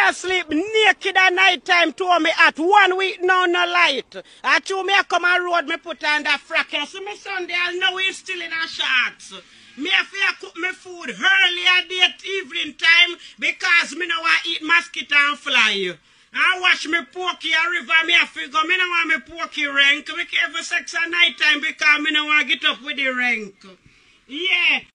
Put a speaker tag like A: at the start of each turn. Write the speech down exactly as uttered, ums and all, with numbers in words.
A: I sleep naked at night time to me at one week now no light. I chew me I come on road me put on that frack. I see me Sunday I know he's still in a shorts. Me have to cook me food early at that evening time because me no want eat mosquito and fly. I wash me porky a river, me a figure, me no want me porky rank. Me care for sex at night time because me no want get up with the rank. Yeah,